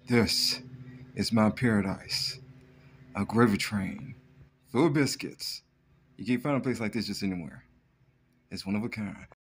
This is my paradise. A gravy train full of biscuits. You can't find a place like this just anywhere. It's one of a kind.